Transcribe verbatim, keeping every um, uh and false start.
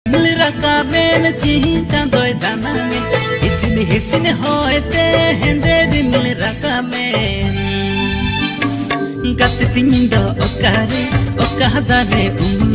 रकाबेन सिही चांदोय दानामे हिसिन हिसिन होते हेंदे रिमिल रकाबेन गत तिंदो ओकारे ओका दारे उम